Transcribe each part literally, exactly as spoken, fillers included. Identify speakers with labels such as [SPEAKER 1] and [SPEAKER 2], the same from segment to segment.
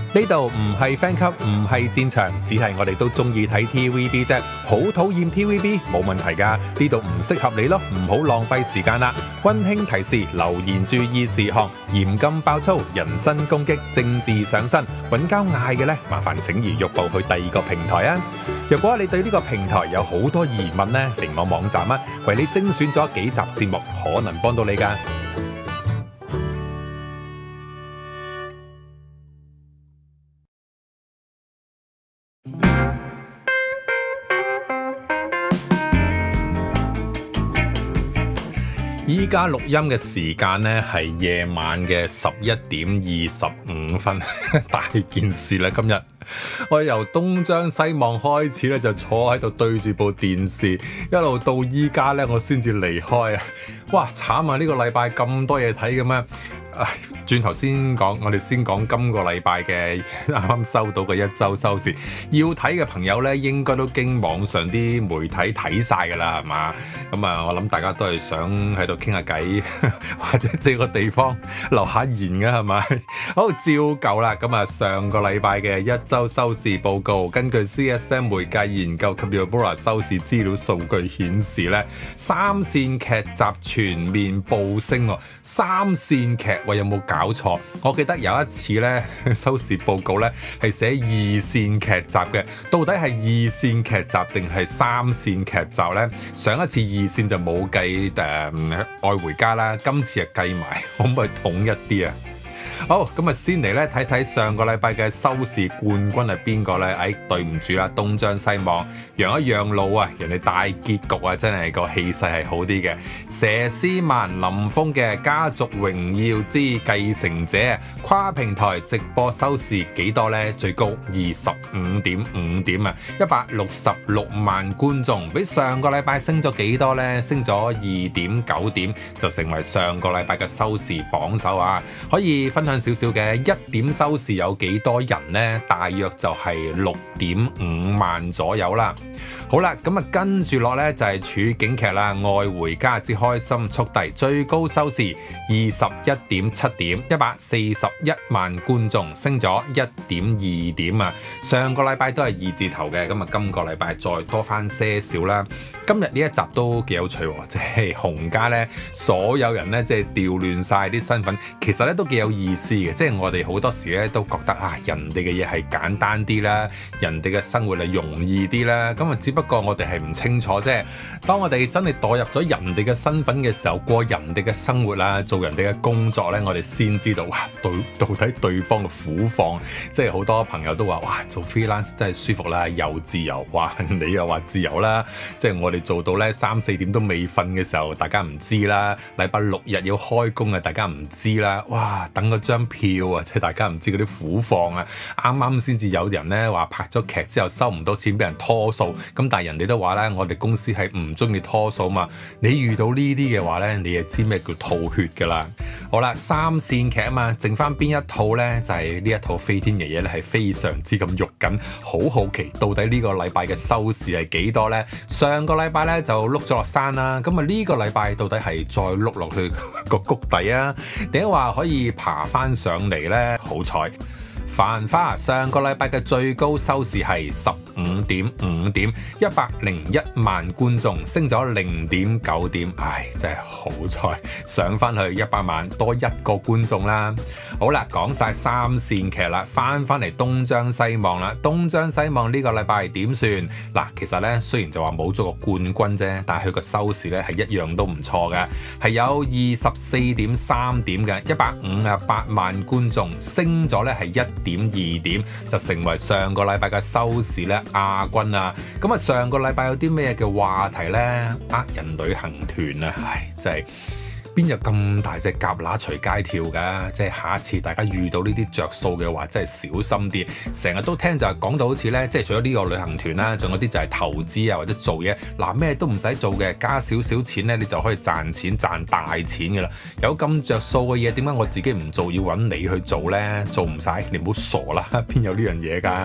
[SPEAKER 1] 呢度唔係 Fan Club，唔係戰場，只係我哋都中意睇 T V B 啫。好討厭 T V B 冇問題㗎，呢度唔適合你咯，唔好浪費時間啦。溫馨提示：留言注意事項，嚴禁爆粗、人身攻擊、政治上身，揾交嗌嘅呢，麻煩請移玉步去第二個平台啊。若果你對呢個平台有好多疑問呢，嚟我網站啊，為你精選咗幾集節目，可能幫到你㗎。依家錄音嘅時間呢係夜晚嘅十一點二十五分，大件事啦！今日我由東張西望開始咧，就坐喺度對住部電視，一路到依家咧，我先至離開啊！哇，慘啊！呢個禮拜咁多嘢睇嘅咩？唉，轉頭先講，我哋先講今個禮拜嘅啱啱收到嘅一周收視。要睇嘅朋友咧，應該都經網上啲媒體睇晒㗎啦，係嘛？咁啊，我諗大家都係想喺度傾下偈，或者借個地方留下言嘅係咪？好，照舊啦。咁啊，上個禮拜嘅一周收視報告，根據 C S M 媒介研究及 Yabura 收視資料數據顯示咧，三線劇集全面暴升喎。三線劇喂，有冇搞錯？我記得有一次咧，收視報告咧係寫二線劇集嘅，到底係二線劇集定係三線劇集咧？上一次二線就冇計誒愛回家啦，今次就計埋，可唔可以統一啲啊？好，咁啊先嚟咧睇睇上個禮拜嘅收視冠軍係邊個咧？哎，對唔住啦，東張西望，讓一讓路啊！人哋大結局啊，真係個氣勢係好啲嘅。佘詩曼、林峰嘅《家族榮耀之繼承者》跨平台直播收視幾多呢？最高二十五點五點啊，一百六十六萬觀眾，比上個禮拜升咗幾多呢？升咗二點九點，就成為上個禮拜嘅收視榜首啊！可以分享少少嘅一點收視有幾多人呢？大約就係六點五萬左右啦。好啦，咁啊跟住落呢，就係處境劇啦，《愛回家之開心速遞》最高收視二十一點七點，一百四十一萬觀眾，升咗一點二點啊。上個禮拜都係二字頭嘅，咁啊今個禮拜再多翻些少啦。今日呢一集都幾有趣喎，即係洪家呢，所有人呢，即係調亂晒啲身份，其實咧都幾有意思嘅。即係我哋好多時咧都覺得啊，人哋嘅嘢係簡單啲啦，人哋嘅生活係容易啲啦。咁啊，只不過我哋係唔清楚啫。當我哋真係代入咗人哋嘅身份嘅時候，過人哋嘅生活啦，做人哋嘅工作咧，我哋先知道哇，對到底對方嘅苦況。即係好多朋友都話哇，做 freelance 真係舒服啦，又自由。哇，你又話自由啦。即係我哋做到咧三四點都未瞓嘅時候，大家唔知啦。禮拜六日要開工啊，大家唔知啦。哇，等嗰張票啊，即係大家唔知嗰啲苦況啊。啱啱先至有人咧話拍咗劇之後收唔到錢，俾人拖數。咁但係人哋都話咧，我哋公司係唔中意拖數嘛。你遇到呢啲嘅話咧，你就知咩叫吐血㗎啦。好啦，三線劇啊嘛，剩翻邊一套咧？就係呢一套《飛天爺爺》咧，係非常之咁肉緊，好好奇到底呢個禮拜嘅收視係幾多咧？上個禮拜咧就碌咗落山啦，咁啊呢個禮拜到底係再碌落去個谷底啊？定係話可以爬翻上嚟咧？好彩！繁花上個禮拜嘅最高收視係十五點五點，一百零一萬觀眾，升咗零點九點，唉，真係好彩，上翻去一百萬多一個觀眾啦。好啦，講晒三線劇啦，翻翻嚟東張西望啦。東張西望呢個禮拜點算？嗱，其實咧雖然就話冇咗個冠軍啫，但係佢個收視咧係一樣都唔錯嘅，係有二十四點三點嘅，一百五十八萬觀眾，升咗咧係一點二點，就成為上個禮拜嘅收視咧亞軍啊！咁啊，上個禮拜有啲咩嘅話題呢？呃人旅行團啊，唉，真係邊有咁大隻蛤乸隨街跳㗎？即係下一次大家遇到呢啲着數嘅話，真係小心啲。成日都聽就係講到好似呢，即係除咗呢個旅行團啦，仲有啲就係投資啊或者做嘢，嗱咩都唔使做嘅，加少少錢呢，你就可以賺錢賺大錢㗎啦。有咁着數嘅嘢，點解我自己唔做，要揾你去做呢？做唔晒，你唔好傻啦，邊有呢樣嘢㗎？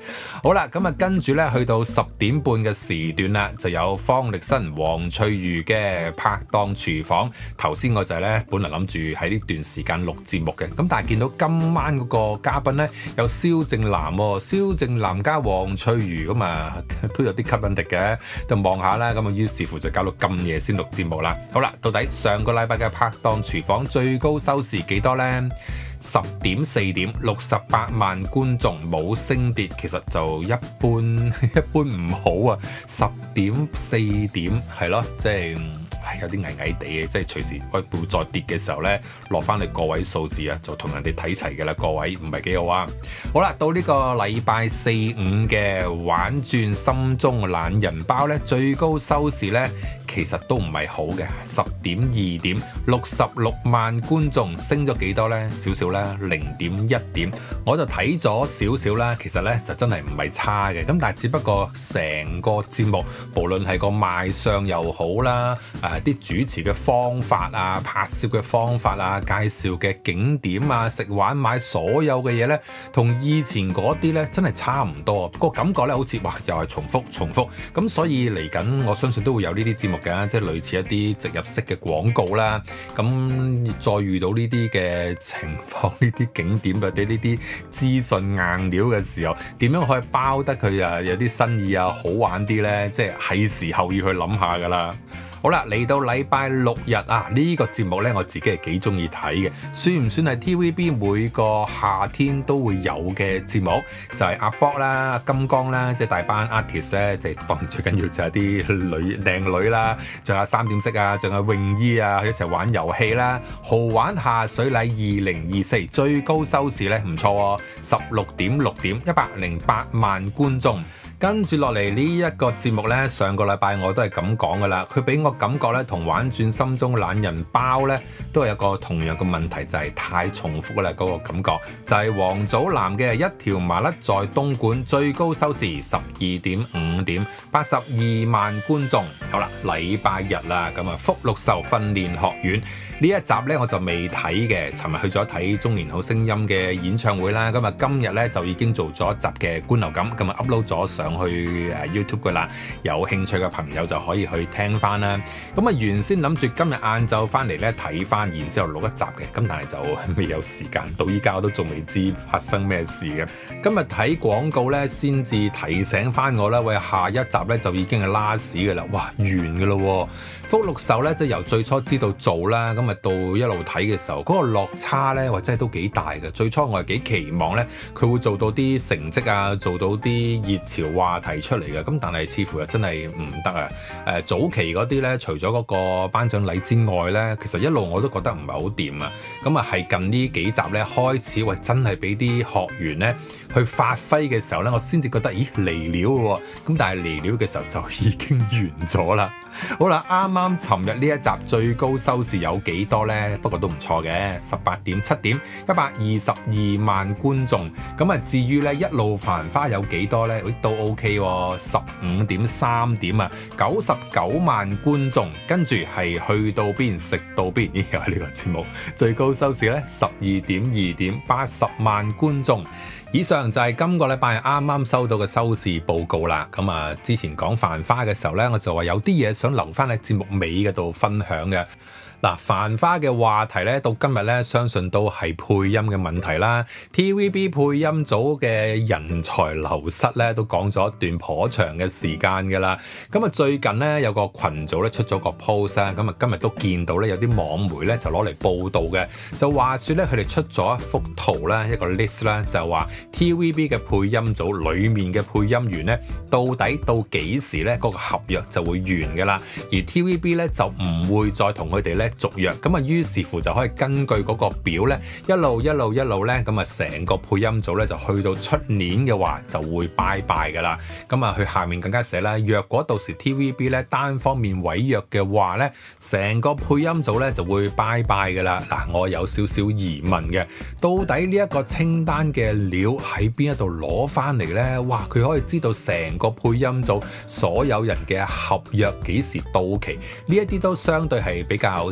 [SPEAKER 1] 好啦，咁啊跟住咧去到十點半嘅時段啦，就有方力申、黃翠如嘅拍檔廚房。頭先我就係咧本來諗住喺呢段時間錄節目嘅，咁但係見到今晚嗰個嘉賓咧有蕭正楠喎，蕭正楠加黃翠如咁啊都有啲吸引力嘅，就望下啦。咁啊於是乎就搞到咁夜先錄節目啦。好啦，到底上個禮拜嘅拍檔廚房最高收視幾多呢？十點四點，六十八萬觀眾，冇升跌，其實就一般一般唔好啊。十點四點係咯，即係有啲矮矮地嘅，即係隨時會再跌嘅時候咧，落翻嚟個位數字啊，就同人哋睇齊嘅啦，各位唔係幾好啊。好啦，到呢個禮拜四五嘅玩轉心中懶人包咧，最高收視咧其實都唔係好嘅，十點二點，六十六萬觀眾，升咗幾多咧？少少啦，零點一點。我就睇咗少少啦，其實咧就真係唔係差嘅，咁但係只不過成個節目無論係個賣相又好啦，誒啲主持嘅方法啊、拍攝嘅方法啊、介紹嘅景點啊、食玩買所有嘅嘢咧，同以前嗰啲咧真係差唔多，個感覺咧好似哇又係重複重複，咁所以嚟緊我相信都會有呢啲節目嘅，即係類似一啲植入式嘅廣告啦。咁再遇到呢啲嘅情況、呢啲景點或者呢啲資訊硬料嘅時候，點樣可以包得佢啊有啲新意啊好玩啲咧？即係係時候要去諗下噶啦。好啦，嚟到禮拜六日啊，呢個節目呢，我自己係幾中意睇嘅，算唔算係 T V B 每個夏天都會有嘅節目？就係阿博啦、金剛啦，即係大班 artist 咧，即係當然最緊要就係啲女靚女啦，仲有三點式啊，仲有泳衣啊，一齊玩遊戲啦，豪玩下水禮二零二四最高收視呢，唔錯喎，十六點六點，一百零八萬觀眾。跟住落嚟呢一個節目呢，上個禮拜我都係咁講噶啦，佢俾我感覺呢，同玩轉心中懶人包呢，都係有個同樣嘅問題，就係、是、太重複啦嗰、那個感覺。就係、是、王祖藍嘅一條麻甩在東莞，最高收視十二點五點，八十二萬觀眾。好啦，禮拜日啦，咁啊福祿壽訓練學院呢一集呢，我就未睇嘅，尋日去咗睇《中年好聲音》嘅演唱會啦，咁啊今日呢，就已經做咗一集嘅觀後感，咁啊 upload 咗上去 YouTube 噶啦，有興趣嘅朋友就可以去聽翻啦。咁啊原先諗住今日晏晝翻嚟咧睇翻，然之後錄一集嘅，咁但係就未有時間，到依家我都仲未知發生咩事嘅。今日睇廣告咧，先至提醒翻我啦，喂，下一集咧就已經係 last 噶啦，哇，完噶咯。福祿壽咧，即係由最初知道做啦，咁啊到一路睇嘅時候，嗰個落差咧，或者係都幾大嘅。最初我係幾期望咧，佢會做到啲成績啊，做到啲熱潮話題出嚟嘅，咁但係似乎又真係唔得啊！誒早期嗰啲咧，除咗嗰個頒獎禮之外咧，其實一路我都覺得唔係好掂啊！咁啊係近呢幾集咧開始，喂真係俾啲學員咧去發揮嘅時候咧，我先至覺得咦嚟料喎！咁但係嚟料嘅時候就已經完咗啦。好啦，啱啱尋日呢一集最高收視有幾多呢？不過都唔錯嘅，十八點七點，一百二十二萬觀眾。咁啊，至於呢一路繁花有幾多呢？都 OK 喎，十五點三點啊，九十九萬觀眾。跟住係去到邊食到邊？咦，又係呢個節目最高收視呢，十二點二點，八十萬觀眾。以上就係今個禮拜啱啱收到嘅收視報告啦。咁啊，之前講繁花嘅時候呢，我就話有啲嘢想留翻喺節目尾嗰度分享嘅。嗱，繁花嘅話題咧，到今日咧，相信都係配音嘅問題啦。T V B 配音組嘅人才流失咧，都講咗一段頗長嘅時間㗎啦。咁啊，最近咧有個群組咧出咗個 post 啊，咁啊今日都見到咧有啲網媒咧就攞嚟報導嘅，就話説咧佢哋出咗一幅圖啦，一個 list 啦，就話 T V B 嘅配音組裡面嘅配音員咧，到底到幾時咧嗰個合約就會完㗎啦，而 T V B 咧就唔會再同佢哋咧續約，咁啊於是乎就可以根據嗰個表咧，一路一路一路咧，咁啊成個配音組咧就去到出年嘅話就會拜拜噶啦。咁啊佢下面更加寫啦，若果到時 T V B 咧單方面毀約嘅話咧，成個配音組咧就會拜拜噶啦。嗱，我有少少疑問嘅，到底呢一個清單嘅料喺邊一度攞翻嚟咧？哇，佢可以知道成個配音組所有人嘅合約幾時到期，呢一啲都相對係比較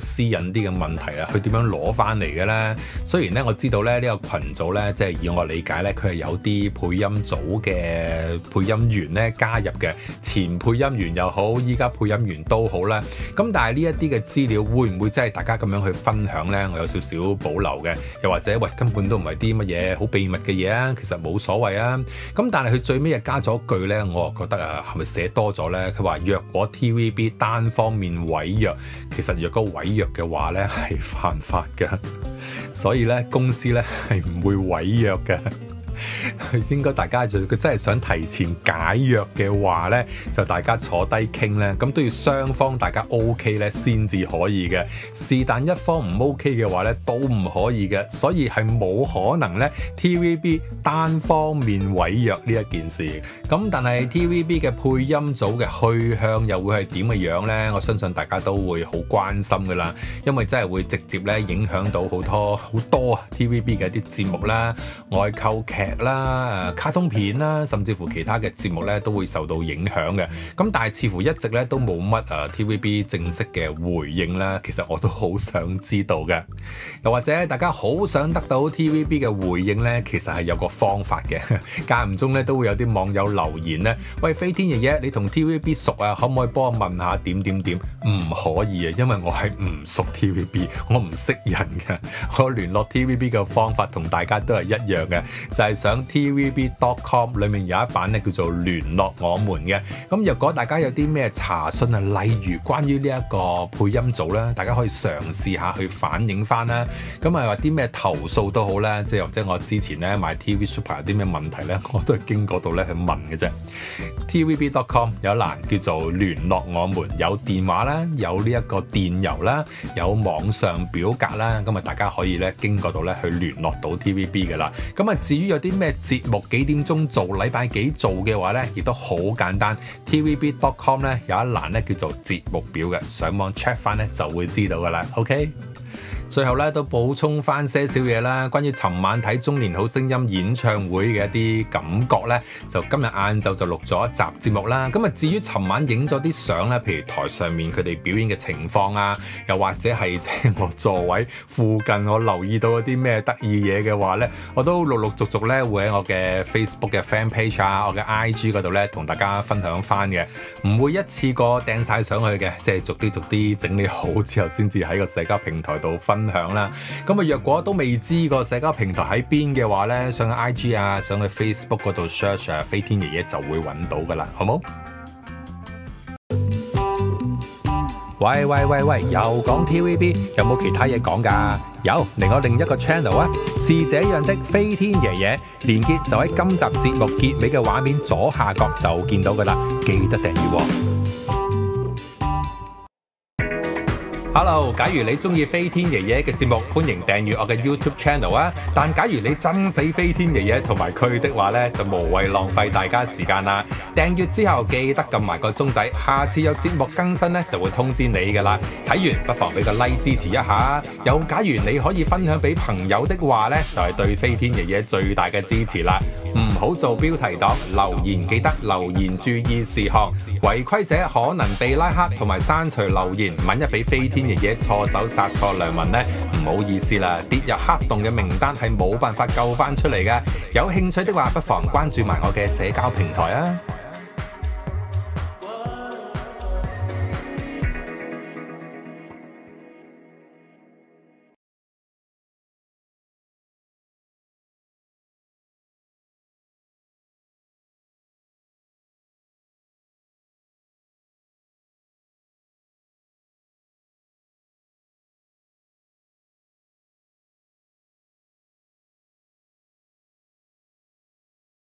[SPEAKER 1] 私隱啲嘅問題啊，佢點樣攞翻嚟嘅咧？雖然咧我知道咧呢個群組咧，即係以我理解咧，佢係有啲配音組嘅配音員咧加入嘅，前配音員又好，依家配音員都好啦。咁但係呢一啲嘅資料會唔會真係大家咁樣去分享咧？我有少少保留嘅，又或者喂根本都唔係啲乜嘢好秘密嘅嘢啊，其實冇所謂啊。咁但係佢最尾又加咗句咧，我覺得啊，係咪寫多咗咧？佢話若果 T V B 單方面毀約，其實若果毀約嘅話咧係犯法嘅，所以咧公司咧係唔會毀約嘅。應該大家就佢真係想提前解約嘅話呢，就大家坐低傾呢，咁都要雙方大家 OK 呢先至可以嘅。是但一方唔 OK 嘅話呢，都唔可以嘅。所以係冇可能呢 T V B 單方面毀約呢一件事。咁但係 T V B 嘅配音組嘅去向又會係點嘅樣呢？我相信大家都會好關心噶啦，因為真係會直接咧影響到好多好多 T V B 嘅一啲節目啦、外購劇啦、卡通片啦，甚至乎其他嘅節目咧都會受到影響嘅。咁但係似乎一直咧都冇乜誒 T V B 正式嘅回應啦。其實我都好想知道嘅，又或者大家好想得到 T V B 嘅回應咧，其實係有個方法嘅。間唔中咧都會有啲網友留言咧，喂，飛天爺爺，你同 T V B 熟啊？可唔可以幫我問下點點點？唔可以啊，因為我係唔熟 T V B， 我唔識人嘅。我聯絡 T V B 嘅方法同大家都係一樣嘅，就係上 T V B dot com 裏面有一版咧叫做聯絡我們嘅。咁若果大家有啲咩查詢啊，例如關於呢一個配音組咧，大家可以嘗試下去反映翻啦。咁啊，話啲咩投訴都好啦，即係或者我之前咧買 T V Super 有啲咩問題咧，我都係經嗰度咧去問嘅啫。T V B dot com 有一欄叫做聯絡我們，有電話啦，有呢一個電郵啦，有網上表格啦，咁啊大家可以咧經嗰度咧去聯絡到 T V B 嘅啦。咁啊至於有啲咩節目幾點鐘做，禮拜幾做嘅話咧，亦都好簡單。T V B dot com 咧有一欄咧叫做節目表嘅，上網 check 翻咧就會知道噶啦。OK。最後咧都補充翻些少嘢啦，關於尋晚睇中年好聲音演唱會嘅一啲感覺咧，就今日晏晝就錄咗一集節目啦。咁啊至於尋晚影咗啲相咧，譬如台上面佢哋表演嘅情況啊，又或者係即係我座位附近我留意到一啲咩得意嘢嘅話咧，我都陸陸續續咧會喺我嘅 Facebook 嘅 Fan Page 啊，我嘅 I G 嗰度咧同大家分享翻嘅，唔會一次過掟晒上去嘅，即係逐啲逐啲整理好之後先至喺個社交平台度分享啦。咁啊，若果都未知個社交平台喺邊嘅話咧，上去 I G 啊，上去 Facebook 嗰度 search 啊，飛天爺爺就會揾到噶啦，好冇？喂喂喂喂，又講 T V B， 有冇其他嘢講㗎？有，嚟我另一個 channel 啊，是這樣的飛天爺爺，連結就喺今集節目結尾嘅畫面左下角就見到㗎啦，記得訂閱喎。Hello， 假如你中意飛天爺爺嘅節目，歡迎訂閱我嘅 YouTube channel 啊！但假如你憎死飛天爺爺同埋佢的話呢，就無謂浪費大家時間啦。訂閱之後記得撳埋個鐘仔，下次有節目更新呢，就會通知你噶啦。睇完不妨俾個 like 支持一下。又假如你可以分享俾朋友的話呢，就係對飛天爺爺最大嘅支持啦。唔好做標題黨，留言記得留言注意事項，違規者可能被拉黑同埋刪除留言。萬一俾飛天爺爺錯手殺錯良民呢，唔好意思啦，跌入黑洞嘅名單係冇辦法救翻出嚟嘅。有興趣的話，不妨關注埋我嘅社交平台啊！